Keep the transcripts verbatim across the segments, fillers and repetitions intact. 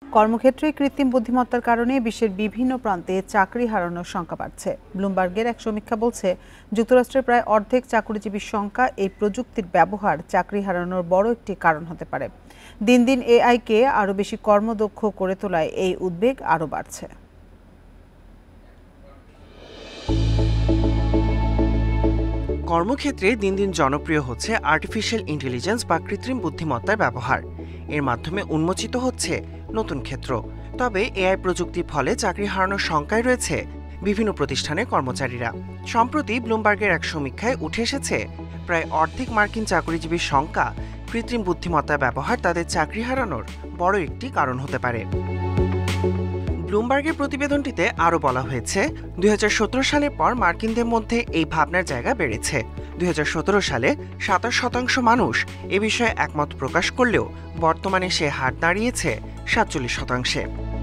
কর্মক্ষেত্রে কৃত্রিম বুদ্ধিমত্তার কারণে বিশ্বের বিভিন্ন প্রান্তে চাকরি হারানোর সংখ্যা বাড়ছে। ব্লুমবার্গের এক সমীক্ষা বলছে, যুক্তরাষ্ট্রের প্রায় অর্ধেক চাকরিজীবীর সংখ্যা এই প্রযুক্তির ব্যবহার চাকরি হারানোর বড় একটি কারণ হতে পারে। দিন দিন এআইকে আরও বেশি কর্মদক্ষ করে তোলায় এই উদ্বেগ আরও বাড়ছে। কর্মক্ষেত্রে দিন দিন জনপ্রিয় হচ্ছে আর্টিফিশিয়াল ইন্টেলিজেন্স বা কৃত্রিম বুদ্ধিমত্তার ব্যবহার। এর মাধ্যমে উন্মোচিত হচ্ছে নতুন ক্ষেত্র। তবে এআই প্রযুক্তির ফলে চাকরি হারানোর শঙ্কায় রয়েছে বিভিন্ন প্রতিষ্ঠানের কর্মচারীরা। সম্প্রতি ব্লুমবার্গের এক সমীক্ষায় উঠে এসেছে, প্রায় অর্ধেক মার্কিন চাকরিজীবীর শঙ্কা কৃত্রিম বুদ্ধিমত্তার ব্যবহার তাদের চাকরি হারানোর বড় একটি কারণ হতে পারে। ব্লুমবার্গের প্রতিবেদনটিতে আরও বলা হয়েছে, দুই হাজার সতেরো সালের পর মার্কিনদের মধ্যে এই ভাবনার জায়গা বেড়েছে। দুই হাজার সতেরো সালে সাতাশ শতাংশ মানুষ এ বিষয়ে একমত প্রকাশ করলেও বর্তমানে সে হার দাঁড়িয়েছে সাতচল্লিশ শতাংশে।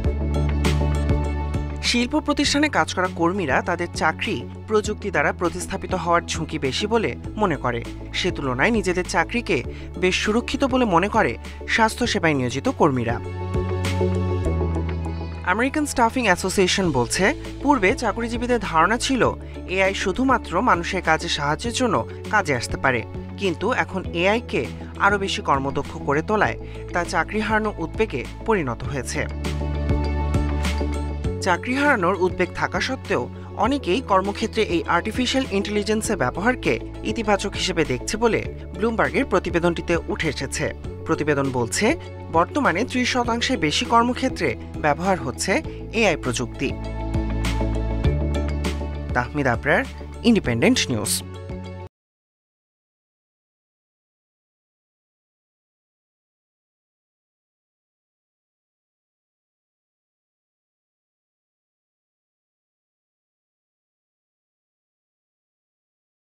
শিল্প প্রতিষ্ঠানে কাজ করা কর্মীরা তাদের চাকরি প্রযুক্তি দ্বারা প্রতিস্থাপিত হওয়ার ঝুঁকি বেশি বলে মনে করে। সে তুলনায় নিজেদের চাকরিকে বেশ সুরক্ষিত বলে মনে করে স্বাস্থ্যসেবায় নিয়োজিত কর্মীরা। আমেরিকান স্টাফিং অ্যাসোসিয়েশন বলছে, পূর্বে চাকরিজীবীদের ধারণা ছিল এআই শুধুমাত্র মানুষের কাজে সাহায্যের জন্য কাজে আসতে পারে, কিন্তু এখন এআইকে আরও বেশি কর্মদক্ষ করে তোলায় তা চাকরি হারানোর উদ্বেগে পরিণত হয়েছে। চাকরি হারানোর উদ্বেগ থাকা সত্ত্বেও অনেকেই কর্মক্ষেত্রে এই আর্টিফিশিয়াল ইন্টেলিজেন্সের ব্যবহারকে ইতিবাচক হিসেবে দেখছে বলে ব্লুমবার্গের প্রতিবেদনটিতে উঠে এসেছে। প্রতিবেদন বলছে, বর্তমানে ত্রিশ শতাংশের বেশি কর্মক্ষেত্রে ব্যবহার হচ্ছে এআই প্রযুক্তি। Tahmid Abrar, Independent news.